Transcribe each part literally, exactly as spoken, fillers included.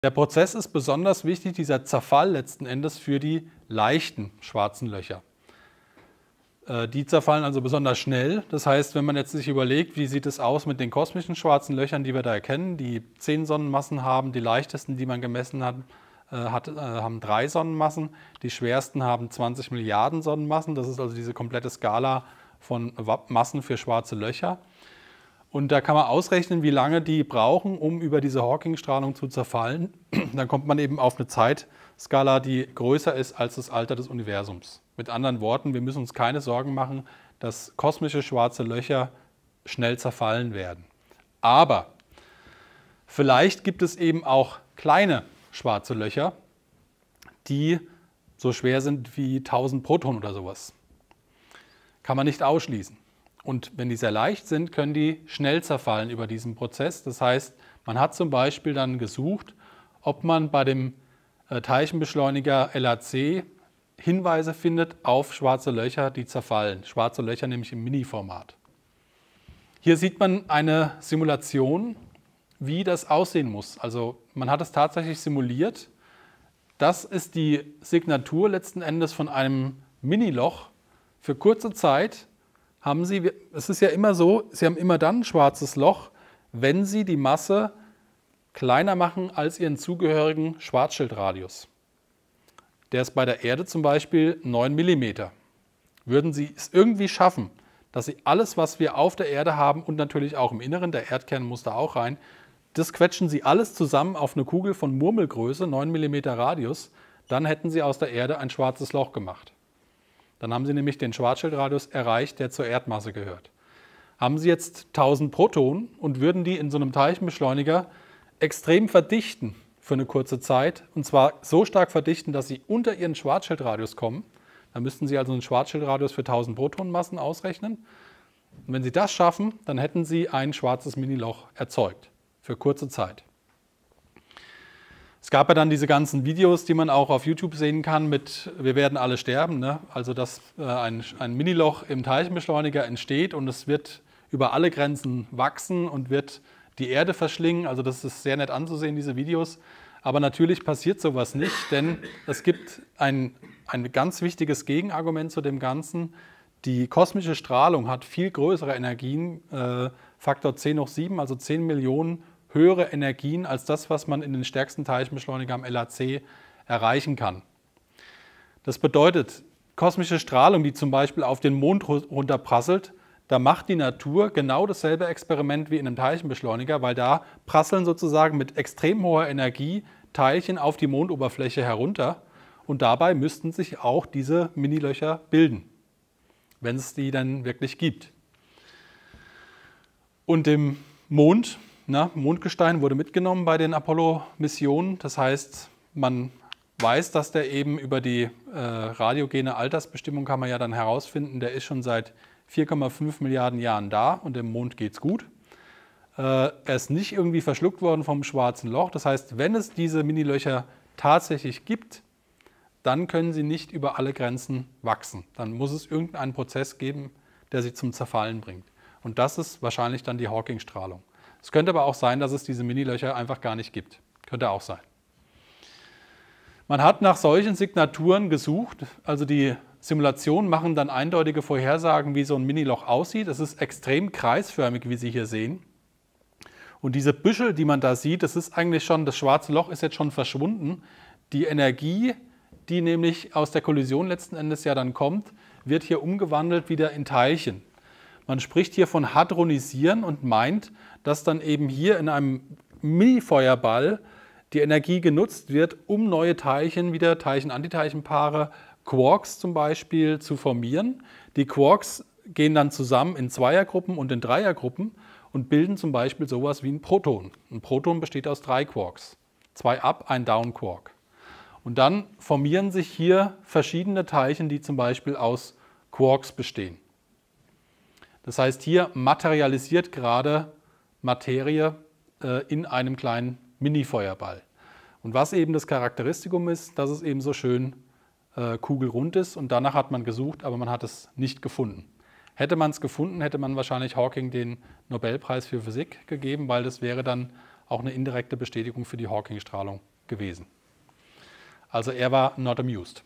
Der Prozess ist besonders wichtig, dieser Zerfall letzten Endes, für die leichten schwarzen Löcher. Die zerfallen also besonders schnell. Das heißt, wenn man jetzt sich überlegt, wie sieht es aus mit den kosmischen schwarzen Löchern, die wir da erkennen, die zehn Sonnenmassen haben, die leichtesten, die man gemessen hat, hat äh, haben drei Sonnenmassen, die schwersten haben zwanzig Milliarden Sonnenmassen. Das ist also diese komplette Skala von Massen für schwarze Löcher. Und da kann man ausrechnen, wie lange die brauchen, um über diese Hawking-Strahlung zu zerfallen. Dann kommt man eben auf eine Zeitskala, die größer ist als das Alter des Universums. Mit anderen Worten, wir müssen uns keine Sorgen machen, dass kosmische schwarze Löcher schnell zerfallen werden. Aber vielleicht gibt es eben auch kleine schwarze Löcher, die so schwer sind wie tausend Protonen oder sowas. Kann man nicht ausschließen. Und wenn die sehr leicht sind, können die schnell zerfallen über diesen Prozess. Das heißt, man hat zum Beispiel dann gesucht, ob man bei dem Teilchenbeschleuniger L H C Hinweise findet auf schwarze Löcher, die zerfallen. Schwarze Löcher nämlich im Mini-Format. Hier sieht man eine Simulation, wie das aussehen muss. Also man hat es tatsächlich simuliert. Das ist die Signatur letzten Endes von einem Miniloch. Für kurze Zeit haben Sie, es ist ja immer so, Sie haben immer dann ein schwarzes Loch, wenn Sie die Masse kleiner machen als Ihren zugehörigen Schwarzschildradius. Der ist bei der Erde zum Beispiel neun Millimeter. Würden Sie es irgendwie schaffen, dass Sie alles, was wir auf der Erde haben und natürlich auch im Inneren, der Erdkern muss da auch rein, das quetschen Sie alles zusammen auf eine Kugel von Murmelgröße, neun Millimeter Radius, dann hätten Sie aus der Erde ein schwarzes Loch gemacht. Dann haben Sie nämlich den Schwarzschildradius erreicht, der zur Erdmasse gehört. Haben Sie jetzt tausend Protonen und würden die in so einem Teilchenbeschleuniger extrem verdichten für eine kurze Zeit, und zwar so stark verdichten, dass Sie unter Ihren Schwarzschildradius kommen, dann müssten Sie also einen Schwarzschildradius für tausend Protonenmassen ausrechnen. Und wenn Sie das schaffen, dann hätten Sie ein schwarzes Miniloch erzeugt, für kurze Zeit. Es gab ja dann diese ganzen Videos, die man auch auf YouTube sehen kann mit "Wir werden alle sterben", ne? Also dass äh, ein, ein Miniloch im Teilchenbeschleuniger entsteht und es wird über alle Grenzen wachsen und wird die Erde verschlingen. Also das ist sehr nett anzusehen, diese Videos. Aber natürlich passiert sowas nicht, denn es gibt ein, ein ganz wichtiges Gegenargument zu dem Ganzen. Die kosmische Strahlung hat viel größere Energien, äh, Faktor zehn hoch sieben, also zehn Millionen höhere Energien als das, was man in den stärksten Teilchenbeschleunigern am L H C erreichen kann. Das bedeutet, kosmische Strahlung, die zum Beispiel auf den Mond runterprasselt, da macht die Natur genau dasselbe Experiment wie in einem Teilchenbeschleuniger, weil da prasseln sozusagen mit extrem hoher Energie Teilchen auf die Mondoberfläche herunter und dabei müssten sich auch diese Minilöcher bilden, wenn es die dann wirklich gibt. Und im Mond, na, Mondgestein wurde mitgenommen bei den Apollo-Missionen. Das heißt, man weiß, dass der eben über die äh, radiogene Altersbestimmung kann man ja dann herausfinden, der ist schon seit vier Komma fünf Milliarden Jahren da und dem Mond geht es gut. Äh, er ist nicht irgendwie verschluckt worden vom schwarzen Loch. Das heißt, wenn es diese Minilöcher tatsächlich gibt, dann können sie nicht über alle Grenzen wachsen. Dann muss es irgendeinen Prozess geben, der sie zum Zerfallen bringt. Und das ist wahrscheinlich dann die Hawking-Strahlung. Es könnte aber auch sein, dass es diese Minilöcher einfach gar nicht gibt. Könnte auch sein. Man hat nach solchen Signaturen gesucht, also die Simulationen machen dann eindeutige Vorhersagen, wie so ein Miniloch aussieht. Es ist extrem kreisförmig, wie Sie hier sehen. Und diese Büschel, die man da sieht, das ist eigentlich schon, das schwarze Loch ist jetzt schon verschwunden. Die Energie, die nämlich aus der Kollision letzten Endes ja dann kommt, wird hier umgewandelt wieder in Teilchen. Man spricht hier von Hadronisieren und meint, dass dann eben hier in einem Mini-Feuerball die Energie genutzt wird, um neue Teilchen, wieder Teilchen-Antiteilchenpaare, Quarks zum Beispiel, zu formieren. Die Quarks gehen dann zusammen in Zweiergruppen und in Dreiergruppen und bilden zum Beispiel sowas wie ein Proton. Ein Proton besteht aus drei Quarks. Zwei Up-, ein Down-Quark. Und dann formieren sich hier verschiedene Teilchen, die zum Beispiel aus Quarks bestehen. Das heißt, hier materialisiert gerade Materie äh, in einem kleinen Mini-Feuerball. Und was eben das Charakteristikum ist, dass es eben so schön äh, kugelrund ist und danach hat man gesucht, aber man hat es nicht gefunden. Hätte man es gefunden, hätte man wahrscheinlich Hawking den Nobelpreis für Physik gegeben, weil das wäre dann auch eine indirekte Bestätigung für die Hawking-Strahlung gewesen. Also er war not amused.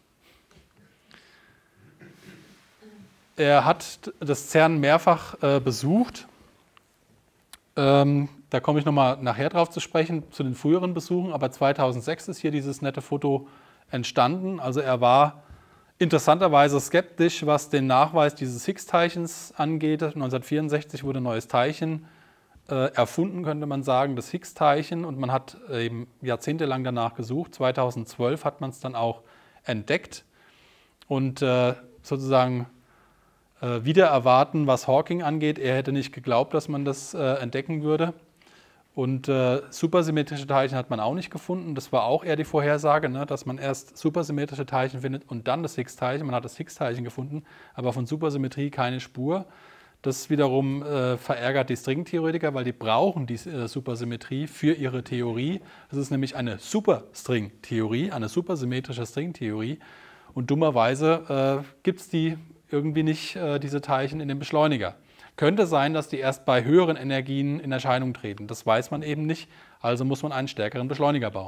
Er hat das CERN mehrfach äh, besucht. Ähm, da komme ich nochmal nachher drauf zu sprechen, zu den früheren Besuchen. Aber zweitausendsechs ist hier dieses nette Foto entstanden. Also er war interessanterweise skeptisch, was den Nachweis dieses Higgs-Teilchens angeht. neunzehnhundertvierundsechzig wurde ein neues Teilchen äh, erfunden, könnte man sagen, das Higgs-Teilchen. Und man hat eben jahrzehntelang danach gesucht. zweitausendzwölf hat man es dann auch entdeckt. Und äh, sozusagen äh, wieder erwarten, was Hawking angeht. Er hätte nicht geglaubt, dass man das äh, entdecken würde. Und äh, supersymmetrische Teilchen hat man auch nicht gefunden. Das war auch eher die Vorhersage, ne, dass man erst supersymmetrische Teilchen findet und dann das Higgs-Teilchen. Man hat das Higgs-Teilchen gefunden, aber von Supersymmetrie keine Spur. Das wiederum äh, verärgert die Stringtheoretiker, weil die brauchen die äh, Supersymmetrie für ihre Theorie. Das ist nämlich eine Superstring-Theorie, eine supersymmetrische Stringtheorie. Und dummerweise äh, gibt es die irgendwie nicht, äh, diese Teilchen in dem Beschleuniger. Könnte sein, dass die erst bei höheren Energien in Erscheinung treten. Das weiß man eben nicht, also muss man einen stärkeren Beschleuniger bauen.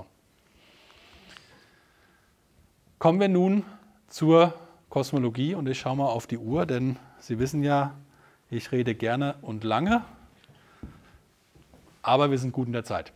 Kommen wir nun zur Kosmologie und ich schaue mal auf die Uhr, denn Sie wissen ja, ich rede gerne und lange, aber wir sind gut in der Zeit.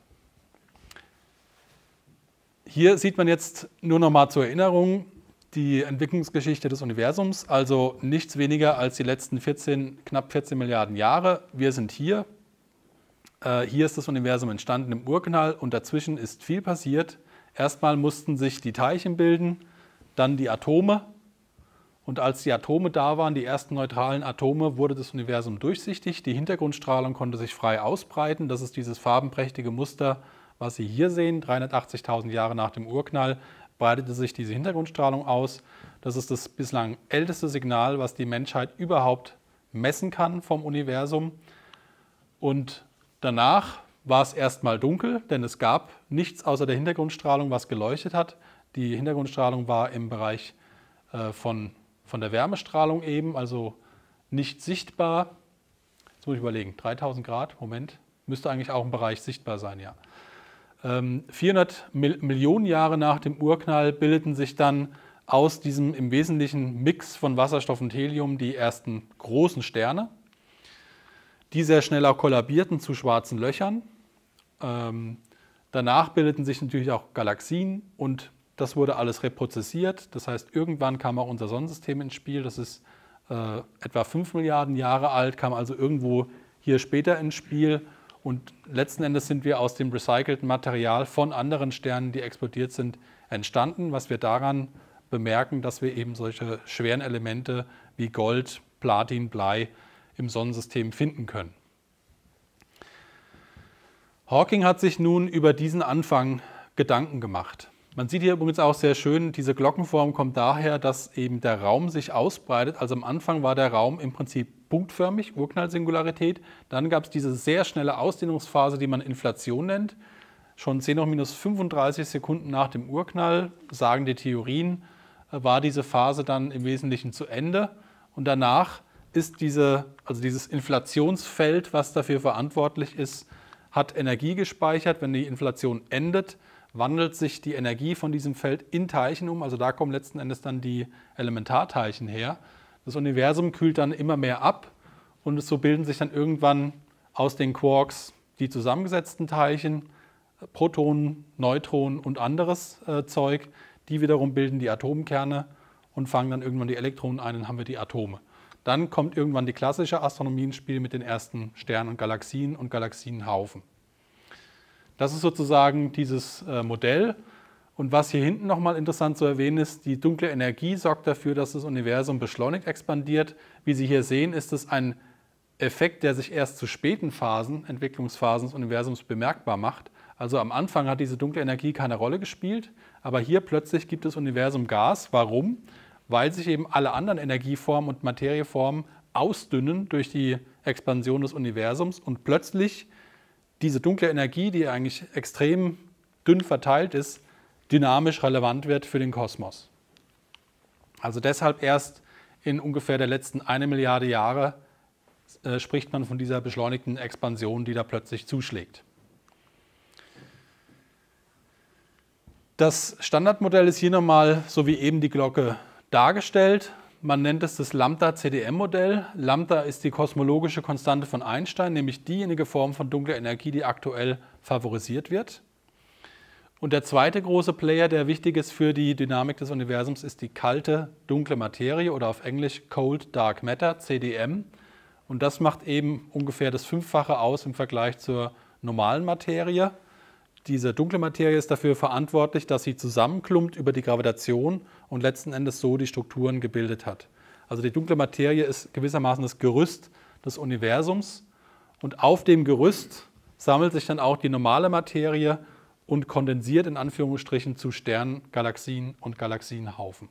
Hier sieht man jetzt nur noch mal zur Erinnerung die Entwicklungsgeschichte des Universums, also nichts weniger als die letzten vierzehn, knapp vierzehn Milliarden Jahre. Wir sind hier. Äh, hier ist das Universum entstanden im Urknall und dazwischen ist viel passiert. Erstmal mussten sich die Teilchen bilden, dann die Atome. Und als die Atome da waren, die ersten neutralen Atome, wurde das Universum durchsichtig. Die Hintergrundstrahlung konnte sich frei ausbreiten. Das ist dieses farbenprächtige Muster, was Sie hier sehen, dreihundertachtzigtausend Jahre nach dem Urknall. Breitete sich diese Hintergrundstrahlung aus. Das ist das bislang älteste Signal, was die Menschheit überhaupt messen kann vom Universum. Und danach war es erstmal dunkel, denn es gab nichts außer der Hintergrundstrahlung, was geleuchtet hat. Die Hintergrundstrahlung war im Bereich äh, von, von der Wärmestrahlung eben, also nicht sichtbar. Jetzt muss ich überlegen, dreitausend Grad, Moment, müsste eigentlich auch im Bereich sichtbar sein, ja. vierhundert Millionen Jahre nach dem Urknall bildeten sich dann aus diesem im Wesentlichen Mix von Wasserstoff und Helium die ersten großen Sterne, die sehr schnell auch kollabierten zu schwarzen Löchern. Ähm, danach bildeten sich natürlich auch Galaxien und das wurde alles reprozessiert. Das heißt, irgendwann kam auch unser Sonnensystem ins Spiel. Das ist äh, etwa fünf Milliarden Jahre alt, kam also irgendwo hier später ins Spiel. Und letzten Endes sind wir aus dem recycelten Material von anderen Sternen, die explodiert sind, entstanden. Was wir daran bemerken, dass wir eben solche schweren Elemente wie Gold, Platin, Blei im Sonnensystem finden können. Hawking hat sich nun über diesen Anfang Gedanken gemacht. Man sieht hier übrigens auch sehr schön, diese Glockenform kommt daher, dass eben der Raum sich ausbreitet. Also am Anfang war der Raum im Prinzip punktförmig, Urknallsingularität. Dann gab es diese sehr schnelle Ausdehnungsphase, die man Inflation nennt. Schon zehn hoch minus fünfunddreißig Sekunden nach dem Urknall, sagen die Theorien, war diese Phase dann im Wesentlichen zu Ende. Und danach ist diese, also dieses Inflationsfeld, was dafür verantwortlich ist, hat Energie gespeichert. Wenn die Inflation endet, wandelt sich die Energie von diesem Feld in Teilchen um. Also da kommen letzten Endes dann die Elementarteilchen her. Das Universum kühlt dann immer mehr ab und so bilden sich dann irgendwann aus den Quarks die zusammengesetzten Teilchen, Protonen, Neutronen und anderes äh, Zeug. Die wiederum bilden die Atomkerne und fangen dann irgendwann die Elektronen ein, dann haben wir die Atome. Dann kommt irgendwann die klassische Astronomie ins Spiel mit den ersten Sternen und Galaxien und Galaxienhaufen. Das ist sozusagen dieses äh, Modell. Und was hier hinten nochmal interessant zu erwähnen ist, die dunkle Energie sorgt dafür, dass das Universum beschleunigt expandiert. Wie Sie hier sehen, ist es ein Effekt, der sich erst zu späten Phasen, Entwicklungsphasen des Universums bemerkbar macht. Also am Anfang hat diese dunkle Energie keine Rolle gespielt, aber hier plötzlich gibt das Universum Gas. Warum? Weil sich eben alle anderen Energieformen und Materieformen ausdünnen durch die Expansion des Universums und plötzlich diese dunkle Energie, die eigentlich extrem dünn verteilt ist, dynamisch relevant wird für den Kosmos. Also deshalb erst in ungefähr der letzten eine Milliarde Jahre äh, spricht man von dieser beschleunigten Expansion, die da plötzlich zuschlägt. Das Standardmodell ist hier nochmal so wie eben die Glocke dargestellt. Man nennt es das Lambda-C D M-Modell. Lambda ist die kosmologische Konstante von Einstein, nämlich diejenige Form von dunkler Energie, die aktuell favorisiert wird. Und der zweite große Player, der wichtig ist für die Dynamik des Universums, ist die kalte, dunkle Materie oder auf Englisch Cold Dark Matter, C D M. Und das macht eben ungefähr das Fünffache aus im Vergleich zur normalen Materie. Diese dunkle Materie ist dafür verantwortlich, dass sie zusammenklumpt über die Gravitation und letzten Endes so die Strukturen gebildet hat. Also die dunkle Materie ist gewissermaßen das Gerüst des Universums und auf dem Gerüst sammelt sich dann auch die normale Materie und kondensiert in Anführungsstrichen zu Sternen, Galaxien und Galaxienhaufen.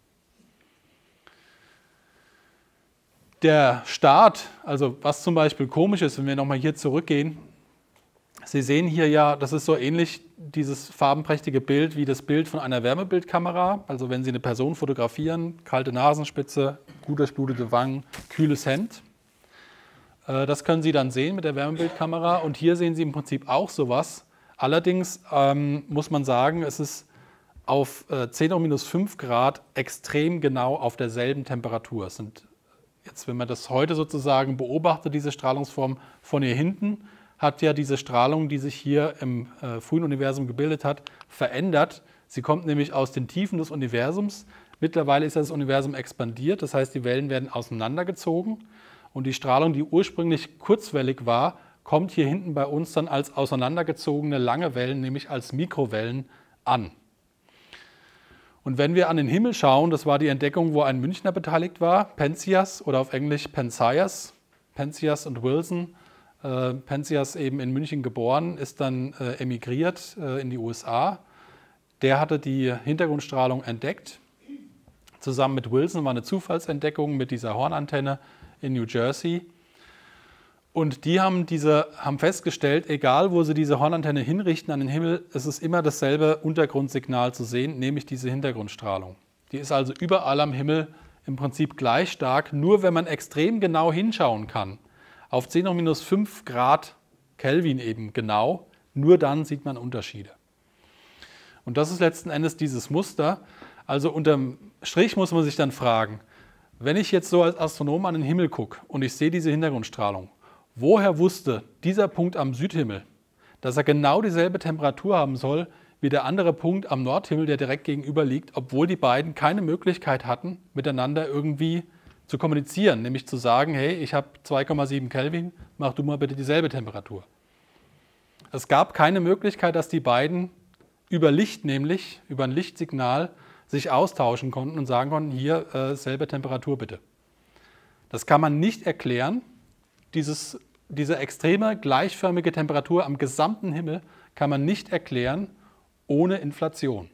Der Start, also was zum Beispiel komisch ist, wenn wir nochmal hier zurückgehen, Sie sehen hier ja, das ist so ähnlich dieses farbenprächtige Bild wie das Bild von einer Wärmebildkamera. Also wenn Sie eine Person fotografieren, kalte Nasenspitze, gut durchblutete Wangen, kühles Hemd. Das können Sie dann sehen mit der Wärmebildkamera und hier sehen Sie im Prinzip auch sowas. Allerdings ähm, muss man sagen, es ist auf äh, zehn hoch minus fünf Grad extrem genau auf derselben Temperatur. Es sind jetzt, wenn man das heute sozusagen beobachtet, diese Strahlungsform von hier hinten, hat ja diese Strahlung, die sich hier im äh, frühen Universum gebildet hat, verändert. Sie kommt nämlich aus den Tiefen des Universums. Mittlerweile ist das Universum expandiert, das heißt, die Wellen werden auseinandergezogen und die Strahlung, die ursprünglich kurzwellig war, kommt hier hinten bei uns dann als auseinandergezogene lange Wellen, nämlich als Mikrowellen an. Und wenn wir an den Himmel schauen, das war die Entdeckung, wo ein Münchner beteiligt war, Penzias oder auf Englisch Penzias, Penzias und Wilson. Äh, Penzias eben in München geboren, ist dann äh, emigriert äh, in die U S A. Der hatte die Hintergrundstrahlung entdeckt. Zusammen mit Wilson war eine Zufallsentdeckung mit dieser Hornantenne in New Jersey. Und die haben, diese, haben festgestellt, egal wo sie diese Hornantenne hinrichten an den Himmel, es ist immer dasselbe Untergrundsignal zu sehen, nämlich diese Hintergrundstrahlung. Die ist also überall am Himmel im Prinzip gleich stark, nur wenn man extrem genau hinschauen kann. Auf zehn hoch minus fünf Grad Kelvin eben genau, nur dann sieht man Unterschiede. Und das ist letzten Endes dieses Muster. Also unterm Strich muss man sich dann fragen, wenn ich jetzt so als Astronom an den Himmel gucke und ich sehe diese Hintergrundstrahlung, woher wusste dieser Punkt am Südhimmel, dass er genau dieselbe Temperatur haben soll wie der andere Punkt am Nordhimmel, der direkt gegenüber liegt, obwohl die beiden keine Möglichkeit hatten, miteinander irgendwie zu kommunizieren, nämlich zu sagen, hey, ich habe zwei Komma sieben Kelvin, mach du mal bitte dieselbe Temperatur. Es gab keine Möglichkeit, dass die beiden über Licht, nämlich über ein Lichtsignal, sich austauschen konnten und sagen konnten, hier äh, selbe Temperatur bitte. Das kann man nicht erklären. Dieses, diese extreme gleichförmige Temperatur am gesamten Himmel kann man nicht erklären ohne Inflation.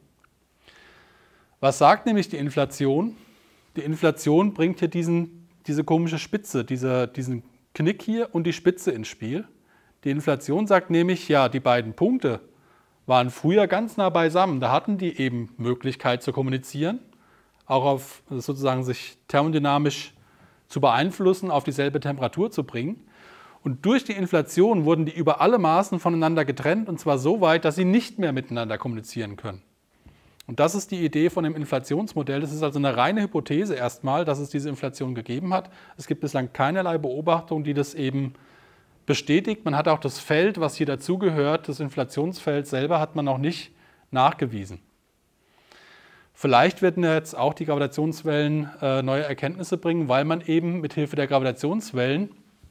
Was sagt nämlich die Inflation? Die Inflation bringt hier diesen, diese komische Spitze, diese, diesen Knick hier und die Spitze ins Spiel. Die Inflation sagt nämlich, ja, die beiden Punkte waren früher ganz nah beisammen. Da hatten die eben Möglichkeit zu kommunizieren, auch auf sozusagen sich thermodynamisch zu beeinflussen, auf dieselbe Temperatur zu bringen. Und durch die Inflation wurden die über alle Maßen voneinander getrennt und zwar so weit, dass sie nicht mehr miteinander kommunizieren können. Und das ist die Idee von dem Inflationsmodell. Das ist also eine reine Hypothese erstmal, dass es diese Inflation gegeben hat. Es gibt bislang keinerlei Beobachtung, die das eben bestätigt. Man hat auch das Feld, was hier dazugehört, das Inflationsfeld selber, hat man noch nicht nachgewiesen. Vielleicht werden jetzt auch die Gravitationswellen äh, neue Erkenntnisse bringen, weil man eben mit Hilfe der Gravitationswellen,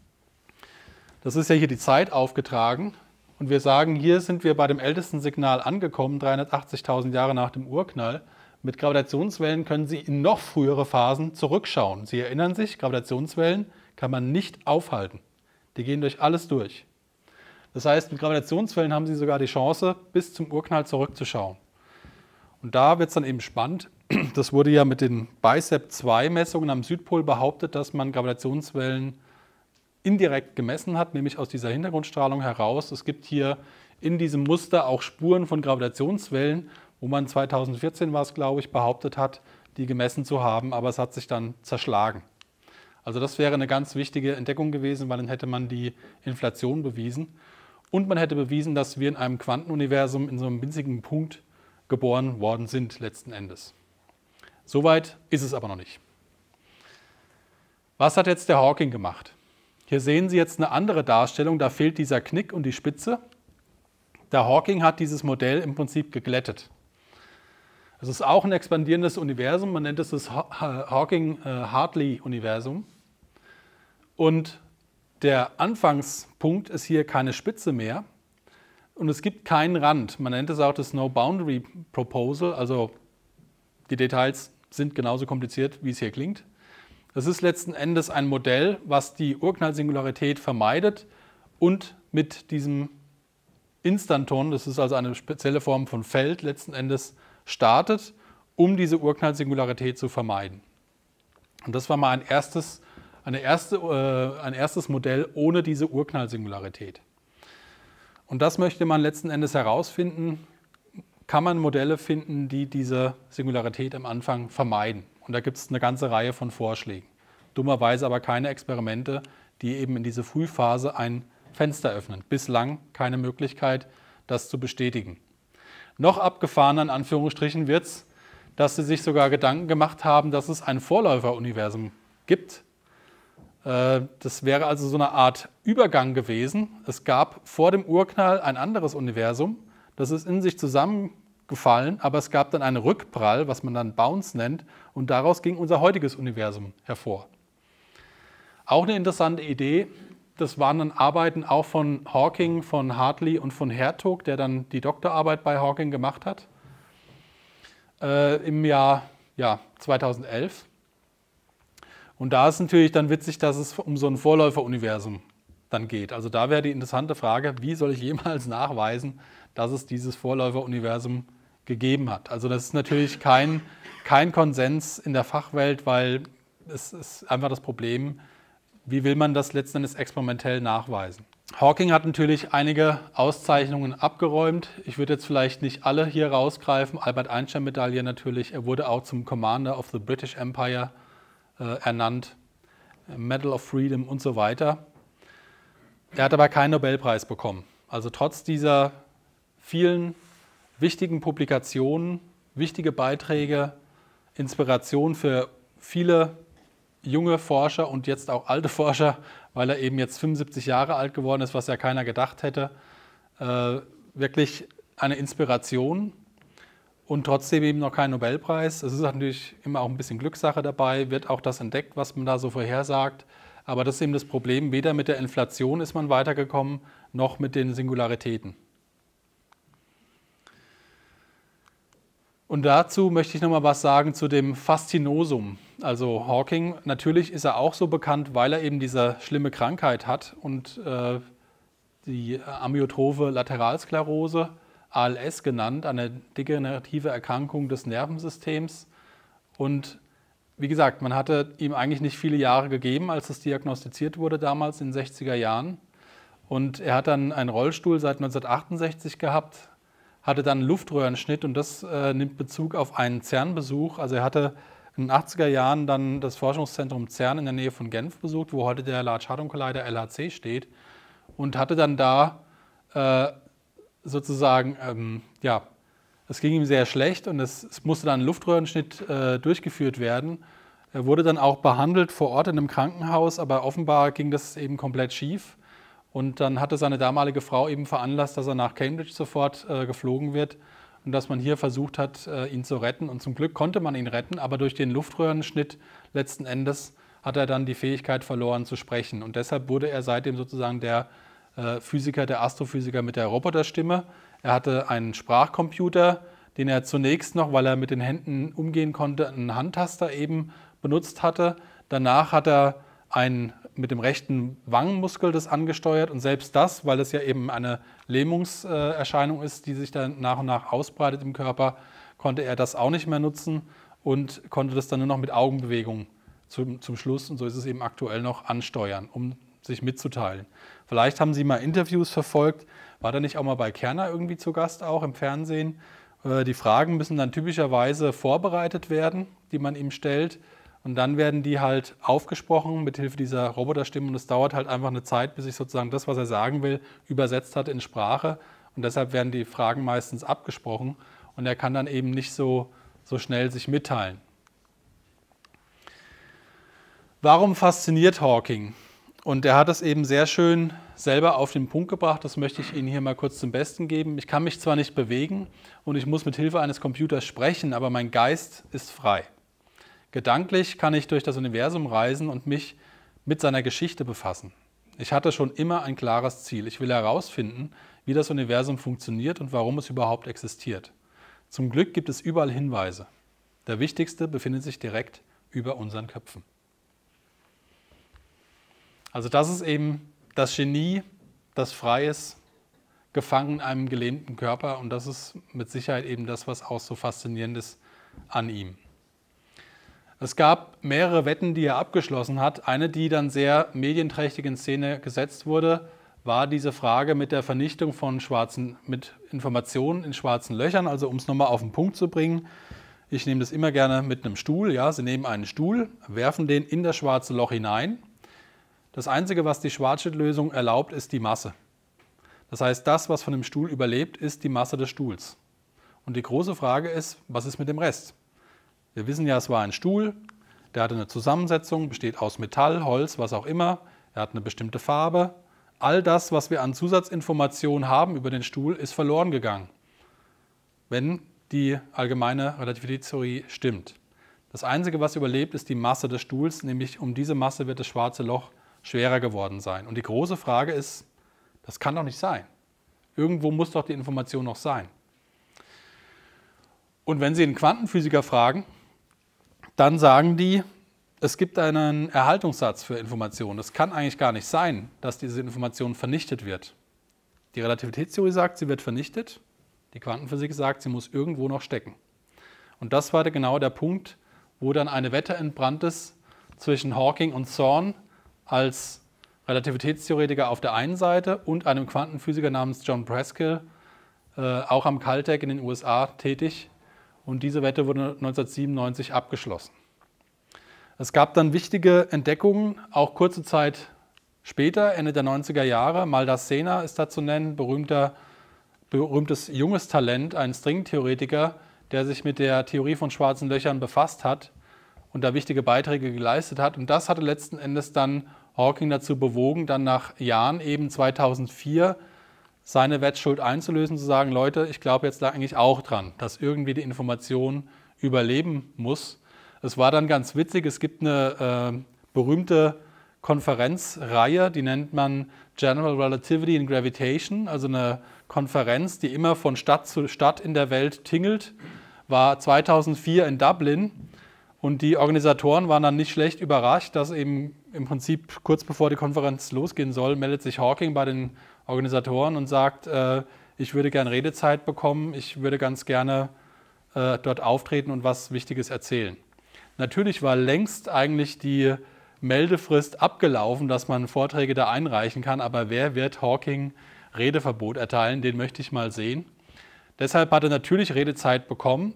das ist ja hier die Zeit aufgetragen, und wir sagen, hier sind wir bei dem ältesten Signal angekommen, dreihundertachtzigtausend Jahre nach dem Urknall. Mit Gravitationswellen können Sie in noch frühere Phasen zurückschauen. Sie erinnern sich, Gravitationswellen kann man nicht aufhalten. Die gehen durch alles durch. Das heißt, mit Gravitationswellen haben Sie sogar die Chance, bis zum Urknall zurückzuschauen. Und da wird es dann eben spannend. Das wurde ja mit den BICEP zwei Messungen am Südpol behauptet, dass man Gravitationswellen indirekt gemessen hat, nämlich aus dieser Hintergrundstrahlung heraus. Es gibt hier in diesem Muster auch Spuren von Gravitationswellen, wo man zweitausendvierzehn war es, glaube ich, behauptet hat, die gemessen zu haben, aber es hat sich dann zerschlagen. Also das wäre eine ganz wichtige Entdeckung gewesen, weil dann hätte man die Inflation bewiesen und man hätte bewiesen, dass wir in einem Quantenuniversum in so einem winzigen Punkt geboren worden sind letzten Endes. Soweit ist es aber noch nicht. Was hat jetzt der Hawking gemacht? Hier sehen Sie jetzt eine andere Darstellung, da fehlt dieser Knick und die Spitze. Der Hawking hat dieses Modell im Prinzip geglättet. Es ist auch ein expandierendes Universum, man nennt es das Hawking-Hartley-Universum. Und der Anfangspunkt ist hier keine Spitze mehr und es gibt keinen Rand. Man nennt es auch das No-Boundary Proposal, also die Details sind genauso kompliziert, wie es hier klingt. Es ist letzten Endes ein Modell, was die Urknall-Singularität vermeidet und mit diesem Instanton, das ist also eine spezielle Form von Feld, letzten Endes startet, um diese Urknall-Singularität zu vermeiden. Und das war mal ein erstes, eine erste, äh, ein erstes Modell ohne diese Urknall-Singularität. Und das möchte man letzten Endes herausfinden, kann man Modelle finden, die diese Singularität am Anfang vermeiden. Und da gibt es eine ganze Reihe von Vorschlägen. Dummerweise aber keine Experimente, die eben in diese Frühphase ein Fenster öffnen. Bislang keine Möglichkeit, das zu bestätigen. Noch abgefahrener in Anführungsstrichen wird es, dass sie sich sogar Gedanken gemacht haben, dass es ein Vorläuferuniversum gibt. Das wäre also so eine Art Übergang gewesen. Es gab vor dem Urknall ein anderes Universum, das ist in sich zusammengefallen, aber es gab dann einen Rückprall, was man dann Bounce nennt, und daraus ging unser heutiges Universum hervor. Auch eine interessante Idee. Das waren dann Arbeiten auch von Hawking, von Hartley und von Hertog, der dann die Doktorarbeit bei Hawking gemacht hat, äh, im Jahr ja, zweitausendelf. Und da ist natürlich dann witzig, dass es um so ein Vorläuferuniversum dann geht. Also da wäre die interessante Frage, wie soll ich jemals nachweisen, dass es dieses Vorläuferuniversum gegeben hat. Also das ist natürlich kein, kein Konsens in der Fachwelt, weil es ist einfach das Problem, wie will man das letzten Endes experimentell nachweisen. Hawking hat natürlich einige Auszeichnungen abgeräumt. Ich würde jetzt vielleicht nicht alle hier rausgreifen. Albert-Einstein-Medaille natürlich. Er wurde auch zum Commander of the British Empire äh, ernannt. Medal of Freedom und so weiter. Er hat aber keinen Nobelpreis bekommen. Also trotz dieser vielen wichtigen Publikationen, wichtige Beiträge, Inspiration für viele junge Forscher und jetzt auch alte Forscher, weil er eben jetzt fünfundsiebzig Jahre alt geworden ist, was ja keiner gedacht hätte. Äh, wirklich eine Inspiration und trotzdem eben noch kein Nobelpreis. Es ist natürlich immer auch ein bisschen Glückssache dabei, wird auch das entdeckt, was man da so vorhersagt. Aber das ist eben das Problem, weder mit der Inflation ist man weitergekommen, noch mit den Singularitäten. Und dazu möchte ich noch mal was sagen zu dem Faszinosum. Also Hawking, natürlich ist er auch so bekannt, weil er eben diese schlimme Krankheit hat und äh, die amyotrophe Lateralsklerose, A L S genannt, eine degenerative Erkrankung des Nervensystems. Und wie gesagt, man hatte ihm eigentlich nicht viele Jahre gegeben, als es diagnostiziert wurde damals in den sechziger Jahren. Und er hat dann einen Rollstuhl seit neunzehnhundertachtundsechzig gehabt, hatte dann einen Luftröhrenschnitt und das äh, nimmt Bezug auf einen CERN-Besuch. Also er hatte in den achtziger Jahren dann das Forschungszentrum CERN in der Nähe von Genf besucht, wo heute der Large Hadron Collider L H C steht und hatte dann da äh, sozusagen, ähm, ja, es ging ihm sehr schlecht und es, es musste dann ein Luftröhrenschnitt äh, durchgeführt werden. Er wurde dann auch behandelt vor Ort in einem Krankenhaus, aber offenbar ging das eben komplett schief. Und dann hatte seine damalige Frau eben veranlasst, dass er nach Cambridge sofort äh, geflogen wird und dass man hier versucht hat, äh, ihn zu retten. Und zum Glück konnte man ihn retten, aber durch den Luftröhrenschnitt letzten Endes hat er dann die Fähigkeit verloren zu sprechen. Und deshalb wurde er seitdem sozusagen der äh, Physiker, der Astrophysiker mit der Roboterstimme. Er hatte einen Sprachcomputer, den er zunächst noch, weil er mit den Händen umgehen konnte, einen Handtaster eben benutzt hatte. Danach hat er einen mit dem rechten Wangenmuskel das angesteuert und selbst das, weil es ja eben eine Lähmungserscheinung ist, die sich dann nach und nach ausbreitet im Körper, konnte er das auch nicht mehr nutzen und konnte das dann nur noch mit Augenbewegungen zum, zum Schluss, und so ist es eben aktuell noch, ansteuern, um sich mitzuteilen. Vielleicht haben Sie mal Interviews verfolgt, war der nicht auch mal bei Kerner irgendwie zu Gast, auch im Fernsehen? Die Fragen müssen dann typischerweise vorbereitet werden, die man ihm stellt. Und dann werden die halt aufgesprochen mit Hilfe dieser Roboterstimme und es dauert halt einfach eine Zeit, bis sich sozusagen das, was er sagen will, übersetzt hat in Sprache. Und deshalb werden die Fragen meistens abgesprochen. und er kann dann eben nicht so, so schnell sich mitteilen. Warum fasziniert Hawking? Und er hat es eben sehr schön selber auf den Punkt gebracht, das möchte ich Ihnen hier mal kurz zum Besten geben. Ich kann mich zwar nicht bewegen und ich muss mit Hilfe eines Computers sprechen, aber mein Geist ist frei. Gedanklich kann ich durch das Universum reisen und mich mit seiner Geschichte befassen. Ich hatte schon immer ein klares Ziel. Ich will herausfinden, wie das Universum funktioniert und warum es überhaupt existiert. Zum Glück gibt es überall Hinweise. Der wichtigste befindet sich direkt über unseren Köpfen. Also das ist eben das Genie, das frei ist, gefangen in einem gelähmten Körper, und das ist mit Sicherheit eben das, was auch so faszinierend ist an ihm. Es gab mehrere Wetten, die er abgeschlossen hat. Eine, die dann sehr medienträchtig in Szene gesetzt wurde, war diese Frage mit der Vernichtung von schwarzen, mit Informationen in schwarzen Löchern. Also um es nochmal auf den Punkt zu bringen, ich nehme das immer gerne mit einem Stuhl. Ja, Sie nehmen einen Stuhl, werfen den in das schwarze Loch hinein. Das Einzige, was die Schwarzschild-Lösung erlaubt, ist die Masse. Das heißt, das, was von dem Stuhl überlebt, ist die Masse des Stuhls. Und die große Frage ist, was ist mit dem Rest? Wir wissen ja, es war ein Stuhl, der hatte eine Zusammensetzung, besteht aus Metall, Holz, was auch immer. Er hat eine bestimmte Farbe. All das, was wir an Zusatzinformationen haben über den Stuhl, ist verloren gegangen, wenn die allgemeine Relativitätstheorie stimmt. Das Einzige, was überlebt, ist die Masse des Stuhls, nämlich um diese Masse wird das schwarze Loch schwerer geworden sein. Und die große Frage ist, das kann doch nicht sein. Irgendwo muss doch die Information noch sein. Und wenn Sie einen Quantenphysiker fragen, dann sagen die, es gibt einen Erhaltungssatz für Informationen. Es kann eigentlich gar nicht sein, dass diese Information vernichtet wird. Die Relativitätstheorie sagt, sie wird vernichtet. Die Quantenphysik sagt, sie muss irgendwo noch stecken. Und das war genau der Punkt, wo dann eine Wette entbrannt ist zwischen Hawking und Thorne als Relativitätstheoretiker auf der einen Seite und einem Quantenphysiker namens John Preskill, äh, auch am Caltech in den U S A tätig. Und diese Wette wurde neunzehnhundertsiebenundneunzig abgeschlossen. Es gab dann wichtige Entdeckungen, auch kurze Zeit später, Ende der neunziger Jahre. Maldacena ist da zu nennen, berühmter, berühmtes junges Talent, ein Stringtheoretiker, der sich mit der Theorie von schwarzen Löchern befasst hat und da wichtige Beiträge geleistet hat. Und das hatte letzten Endes dann Hawking dazu bewogen, dann nach Jahren, eben zweitausendvier, seine Wettschuld einzulösen, zu sagen, Leute, ich glaube jetzt da eigentlich auch dran, dass irgendwie die Information überleben muss. Es war dann ganz witzig, es gibt eine äh, berühmte Konferenzreihe, die nennt man General Relativity and Gravitation, also eine Konferenz, die immer von Stadt zu Stadt in der Welt tingelt, war zweitausendvier in Dublin. Und die Organisatoren waren dann nicht schlecht überrascht, dass eben im Prinzip kurz bevor die Konferenz losgehen soll, meldet sich Hawking bei den Organisatoren und sagt, äh, ich würde gerne Redezeit bekommen, ich würde ganz gerne äh, dort auftreten und was Wichtiges erzählen. Natürlich war längst eigentlich die Meldefrist abgelaufen, dass man Vorträge da einreichen kann, aber wer wird Hawking Redeverbot erteilen, den möchte ich mal sehen. Deshalb hat er natürlich Redezeit bekommen,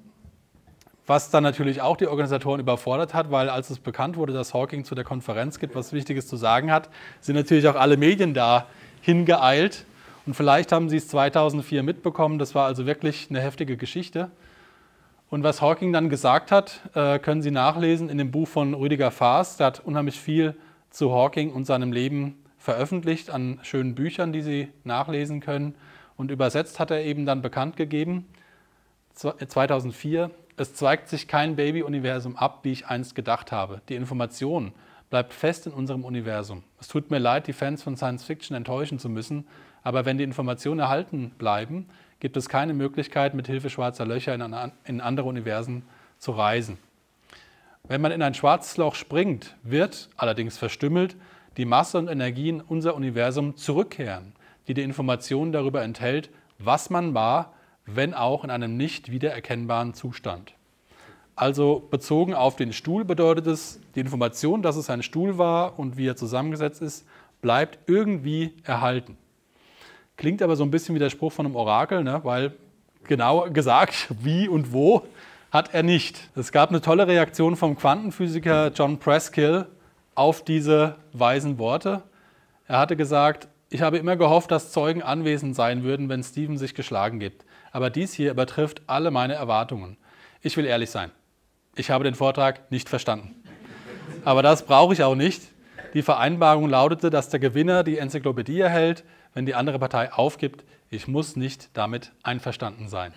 was dann natürlich auch die Organisatoren überfordert hat, weil als es bekannt wurde, dass Hawking zu der Konferenz geht, was Wichtiges zu sagen hat, sind natürlich auch alle Medien da hingeeilt. Und vielleicht haben Sie es zweitausendvier mitbekommen, das war also wirklich eine heftige Geschichte. Und was Hawking dann gesagt hat, können Sie nachlesen in dem Buch von Rüdiger Faas. Der hat unheimlich viel zu Hawking und seinem Leben veröffentlicht an schönen Büchern, die Sie nachlesen können. Und übersetzt hat er eben dann bekannt gegeben, zweitausendvier, es zeigt sich kein Baby-Universum ab, wie ich einst gedacht habe. Die Information bleibt fest in unserem Universum. Es tut mir leid, die Fans von Science Fiction enttäuschen zu müssen, aber wenn die Informationen erhalten bleiben, gibt es keine Möglichkeit, mit Hilfe schwarzer Löcher in, eine, in andere Universen zu reisen. Wenn man in ein schwarzes Loch springt, wird, allerdings verstümmelt, die Masse und Energie in unser Universum zurückkehren, die die Informationen darüber enthält, was man war, wenn auch in einem nicht wiedererkennbaren Zustand. Also bezogen auf den Stuhl bedeutet es, die Information, dass es ein Stuhl war und wie er zusammengesetzt ist, bleibt irgendwie erhalten. Klingt aber so ein bisschen wie der Spruch von einem Orakel, ne? Weil genau gesagt, wie und wo, hat er nicht. Es gab eine tolle Reaktion vom Quantenphysiker John Preskill auf diese weisen Worte. Er hatte gesagt, ich habe immer gehofft, dass Zeugen anwesend sein würden, wenn Stephen sich geschlagen gibt. aber dies hier übertrifft alle meine Erwartungen. Ich will ehrlich sein. Ich habe den Vortrag nicht verstanden. Aber das brauche ich auch nicht. Die Vereinbarung lautete, dass der Gewinner die Enzyklopädie erhält, wenn die andere Partei aufgibt. Ich muss nicht damit einverstanden sein.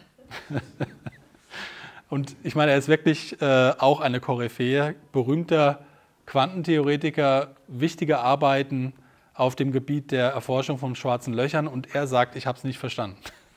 Und ich meine, er ist wirklich äh, auch eine Koryphäe, berühmter Quantentheoretiker, wichtige Arbeiten auf dem Gebiet der Erforschung von schwarzen Löchern. Und er sagt, ich habe es nicht verstanden.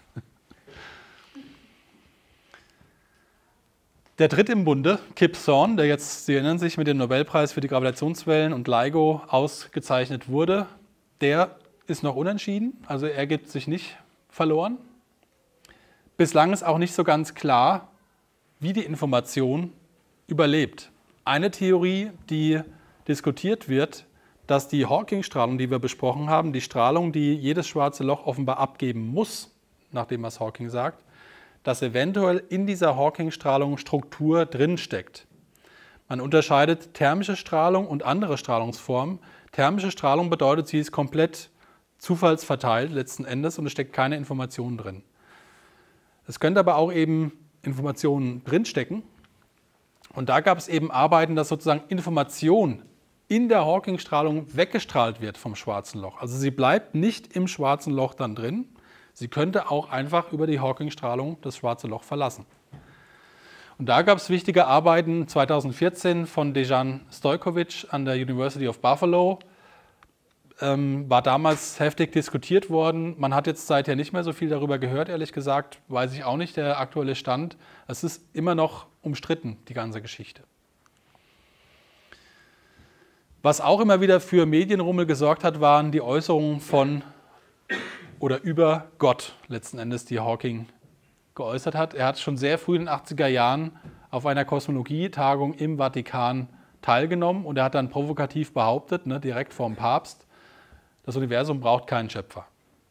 Der dritte im Bunde, Kip Thorne, der jetzt, Sie erinnern sich, mit dem Nobelpreis für die Gravitationswellen und LIGO ausgezeichnet wurde, der ist noch unentschieden, also er gibt sich nicht verloren. Bislang ist auch nicht so ganz klar, wie die Information überlebt. Eine Theorie, die diskutiert wird, dass die Hawking-Strahlung, die wir besprochen haben, die Strahlung, die jedes schwarze Loch offenbar abgeben muss, nachdem was Hawking sagt, dass eventuell in dieser Hawking-Strahlung Struktur drinsteckt. Man unterscheidet thermische Strahlung und andere Strahlungsformen. Thermische Strahlung bedeutet, sie ist komplett zufallsverteilt letzten Endes und es steckt keine Information drin. Es könnte aber auch eben Informationen drinstecken. Und da gab es eben Arbeiten, dass sozusagen Information in der Hawking-Strahlung weggestrahlt wird vom schwarzen Loch. Also sie bleibt nicht im schwarzen Loch dann drin. Sie könnte auch einfach über die Hawking-Strahlung das schwarze Loch verlassen. Und da gab es wichtige Arbeiten zweitausendvierzehn von Dejan Stojkovic an der University of Buffalo. Ähm, war damals heftig diskutiert worden. Man hat jetzt seither nicht mehr so viel darüber gehört, ehrlich gesagt. Weiß ich auch nicht, der aktuelle Stand. Es ist immer noch umstritten, die ganze Geschichte. Was auch immer wieder für Medienrummel gesorgt hat, waren die Äußerungen von oder über Gott letzten Endes, die Hawking geäußert hat. Er hat schon sehr früh in den achtziger Jahren auf einer Kosmologietagung im Vatikan teilgenommen und er hat dann provokativ behauptet, ne, direkt vorm Papst, das Universum braucht keinen Schöpfer.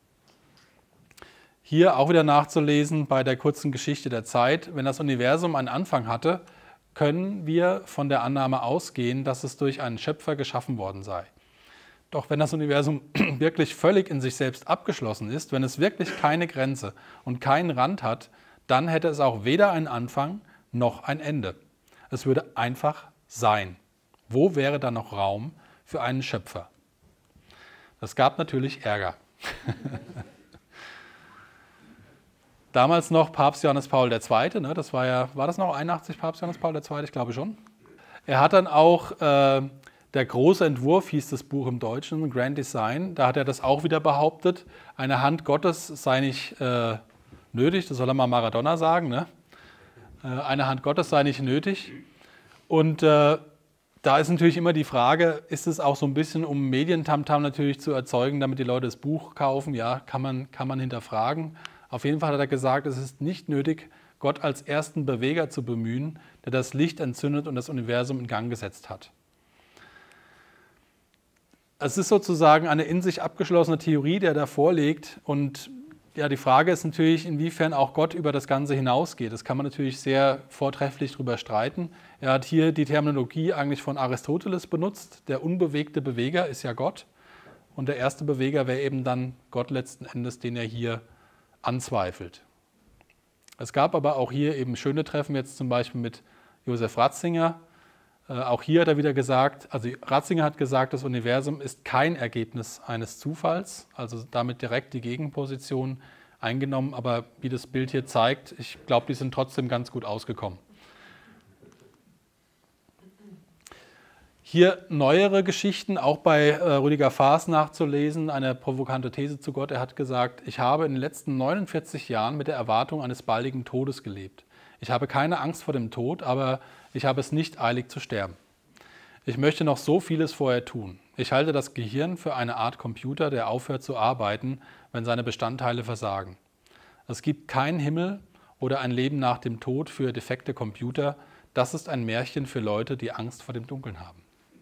Hier auch wieder nachzulesen bei der kurzen Geschichte der Zeit, wenn das Universum einen Anfang hatte, können wir von der Annahme ausgehen, dass es durch einen Schöpfer geschaffen worden sei. Doch wenn das Universum wirklich völlig in sich selbst abgeschlossen ist, wenn es wirklich keine Grenze und keinen Rand hat, dann hätte es auch weder einen Anfang noch ein Ende. Es würde einfach sein. Wo wäre da noch Raum für einen Schöpfer? Das gab natürlich Ärger. Damals noch Papst Johannes Paul der Zweite, ne, das war ja, war das noch einundachtzig Papst Johannes Paul der Zweite? Ich glaube schon. Er hat dann auch äh, Der große Entwurf hieß das Buch im Deutschen, Grand Design. Da hat er das auch wieder behauptet, eine Hand Gottes sei nicht äh, nötig, das soll er mal Maradona sagen, ne? Äh, eine Hand Gottes sei nicht nötig. Und äh, da ist natürlich immer die Frage, ist es auch so ein bisschen, um Medientamtam natürlich zu erzeugen, damit die Leute das Buch kaufen? Ja, kann man, kann man hinterfragen. Auf jeden Fall hat er gesagt, es ist nicht nötig, Gott als ersten Beweger zu bemühen, der das Licht entzündet und das Universum in Gang gesetzt hat. Es ist sozusagen eine in sich abgeschlossene Theorie, die er da vorlegt. Und ja, die Frage ist natürlich, inwiefern auch Gott über das Ganze hinausgeht. Das kann man natürlich sehr vortrefflich darüber streiten. Er hat hier die Terminologie eigentlich von Aristoteles benutzt. Der unbewegte Beweger ist ja Gott. Und der erste Beweger wäre eben dann Gott letzten Endes, den er hier anzweifelt. Es gab aber auch hier eben schöne Treffen, jetzt zum Beispiel mit Josef Ratzinger. Äh, auch hier hat er wieder gesagt, also Ratzinger hat gesagt, das Universum ist kein Ergebnis eines Zufalls, also damit direkt die Gegenposition eingenommen, aber wie das Bild hier zeigt, ich glaube, die sind trotzdem ganz gut ausgekommen. Hier neuere Geschichten, auch bei äh, Rüdiger Faas nachzulesen, eine provokante These zu Gott. Er hat gesagt, ich habe in den letzten neunundvierzig Jahren mit der Erwartung eines baldigen Todes gelebt. Ich habe keine Angst vor dem Tod, aber ich habe es nicht eilig zu sterben. Ich möchte noch so vieles vorher tun. Ich halte das Gehirn für eine Art Computer, der aufhört zu arbeiten, wenn seine Bestandteile versagen. Es gibt keinen Himmel oder ein Leben nach dem Tod für defekte Computer. Das ist ein Märchen für Leute, die Angst vor dem Dunkeln haben.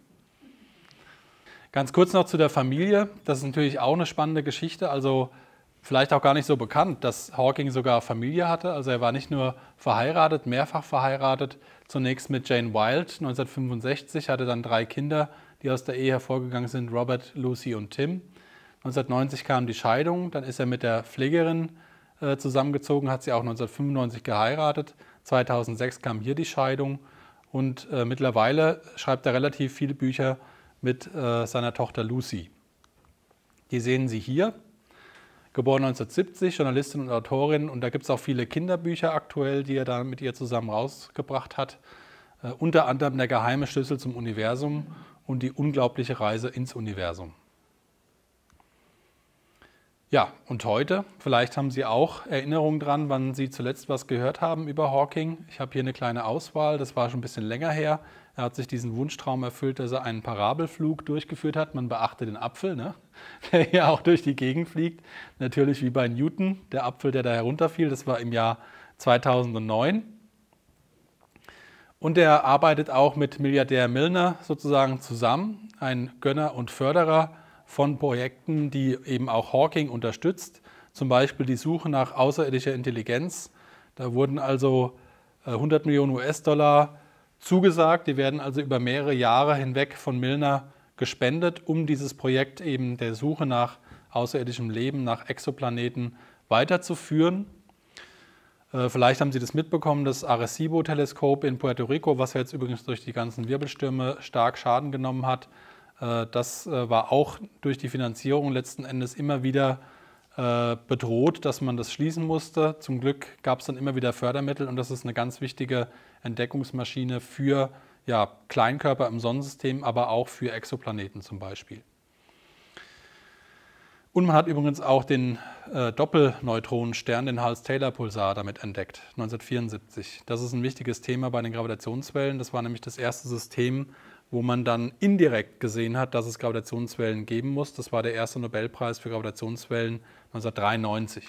Ganz kurz noch zu der Familie. Das ist natürlich auch eine spannende Geschichte. Also vielleicht auch gar nicht so bekannt, dass Hawking sogar Familie hatte. Also er war nicht nur verheiratet, mehrfach verheiratet. Zunächst mit Jane Wilde neunzehnhundertfünfundsechzig, hatte dann drei Kinder, die aus der Ehe hervorgegangen sind, Robert, Lucy und Tim. neunzehnhundertneunzig kam die Scheidung, dann ist er mit der Pflegerin äh, zusammengezogen, hat sie auch neunzehnhundertfünfundneunzig geheiratet. zweitausendsechs kam hier die Scheidung und äh, mittlerweile schreibt er relativ viele Bücher mit äh, seiner Tochter Lucy. Die sehen Sie hier. Geboren neunzehnhundertsiebzig, Journalistin und Autorin, und da gibt es auch viele Kinderbücher aktuell, die er da mit ihr zusammen rausgebracht hat. Äh, unter anderem Der geheime Schlüssel zum Universum und Die unglaubliche Reise ins Universum. Ja, und heute, vielleicht haben Sie auch Erinnerungen dran, wann Sie zuletzt was gehört haben über Hawking. Ich habe hier eine kleine Auswahl, das war schon ein bisschen länger her. Er hat sich diesen Wunschtraum erfüllt, dass er einen Parabelflug durchgeführt hat. Man beachte den Apfel, ne? Der hier auch durch die Gegend fliegt. Natürlich wie bei Newton, der Apfel, der da herunterfiel, das war im Jahr zweitausendneun. Und er arbeitet auch mit Milliardär Milner sozusagen zusammen, ein Gönner und Förderer von Projekten, die eben auch Hawking unterstützt. Zum Beispiel die Suche nach außerirdischer Intelligenz. Da wurden also hundert Millionen U S-Dollar zugesagt. Die werden also über mehrere Jahre hinweg von Milner gespendet, um dieses Projekt eben der Suche nach außerirdischem Leben, nach Exoplaneten weiterzuführen. Äh, vielleicht haben Sie das mitbekommen, das Arecibo-Teleskop in Puerto Rico, was jetzt übrigens durch die ganzen Wirbelstürme stark Schaden genommen hat, äh, das äh, war auch durch die Finanzierung letzten Endes immer wieder äh, bedroht, dass man das schließen musste. Zum Glück gab es dann immer wieder Fördermittel und das ist eine ganz wichtige Entdeckungsmaschine für ja, Kleinkörper im Sonnensystem, aber auch für Exoplaneten zum Beispiel. Und man hat übrigens auch den äh, Doppelneutronenstern, den Hals-Taylor-Pulsar, damit entdeckt, neunzehnhundertvierundsiebzig. Das ist ein wichtiges Thema bei den Gravitationswellen. Das war nämlich das erste System, wo man dann indirekt gesehen hat, dass es Gravitationswellen geben muss. Das war der erste Nobelpreis für Gravitationswellen neunzehnhundertdreiundneunzig.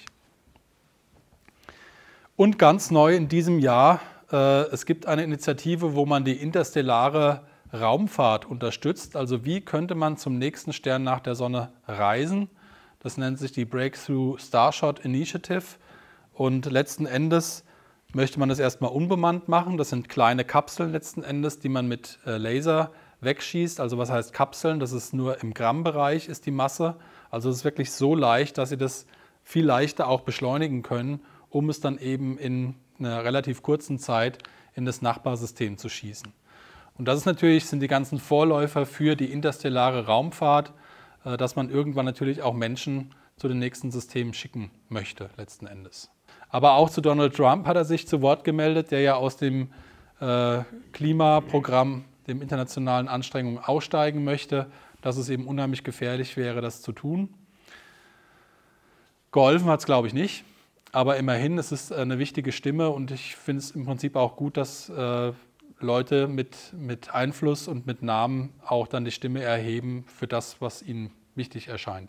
Und ganz neu in diesem Jahr, äh, es gibt eine Initiative, wo man die interstellare Raumfahrt unterstützt. Also wie könnte man zum nächsten Stern nach der Sonne reisen? Das nennt sich die Breakthrough Starshot Initiative. Und letzten Endes möchte man das erstmal unbemannt machen. Das sind kleine Kapseln letzten Endes, die man mit äh, Laser wegschießt. Also was heißt Kapseln? Das ist nur im Grammbereich ist die Masse. Also es ist wirklich so leicht, dass Sie das viel leichter auch beschleunigen können, um es dann eben in einer relativ kurzen Zeit in das Nachbarsystem zu schießen. Und das ist natürlich, sind die ganzen Vorläufer für die interstellare Raumfahrt, äh, dass man irgendwann natürlich auch Menschen zu den nächsten Systemen schicken möchte, letzten Endes. Aber auch zu Donald Trump hat er sich zu Wort gemeldet, der ja aus dem äh, Klimaprogramm, dem internationalen Anstrengungen aussteigen möchte, dass es eben unheimlich gefährlich wäre, das zu tun. Geholfen hat es, glaube ich, nicht, aber immerhin, es ist eine wichtige Stimme und ich finde es im Prinzip auch gut, dass äh, Leute mit, mit Einfluss und mit Namen auch dann die Stimme erheben für das, was ihnen wichtig erscheint.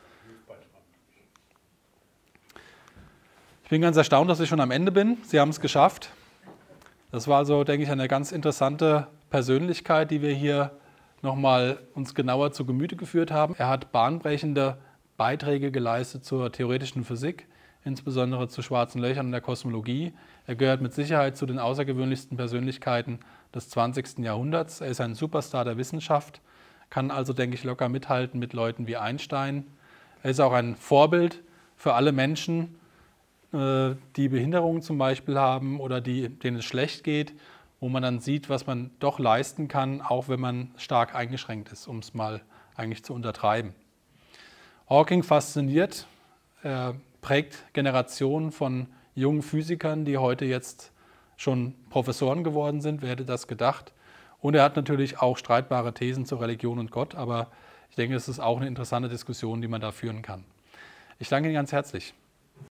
Ich bin ganz erstaunt, dass ich schon am Ende bin. Sie haben es geschafft. Das war also, denke ich, eine ganz interessante Persönlichkeit, die wir hier nochmal uns genauer zu Gemüte geführt haben. Er hat bahnbrechende Beiträge geleistet zur theoretischen Physik, insbesondere zu schwarzen Löchern und der Kosmologie. Er gehört mit Sicherheit zu den außergewöhnlichsten Persönlichkeiten des zwanzigsten Jahrhunderts. Er ist ein Superstar der Wissenschaft, kann also, denke ich, locker mithalten mit Leuten wie Einstein. Er ist auch ein Vorbild für alle Menschen, die Behinderungen zum Beispiel haben oder die, denen es schlecht geht, wo man dann sieht, was man doch leisten kann, auch wenn man stark eingeschränkt ist, um es mal eigentlich zu untertreiben. Hawking fasziniert, er prägt Generationen von jungen Physikern, die heute jetzt schon Professoren geworden sind. Wer hätte das gedacht? Und er hat natürlich auch streitbare Thesen zur Religion und Gott, aber ich denke, es ist auch eine interessante Diskussion, die man da führen kann. Ich danke Ihnen ganz herzlich.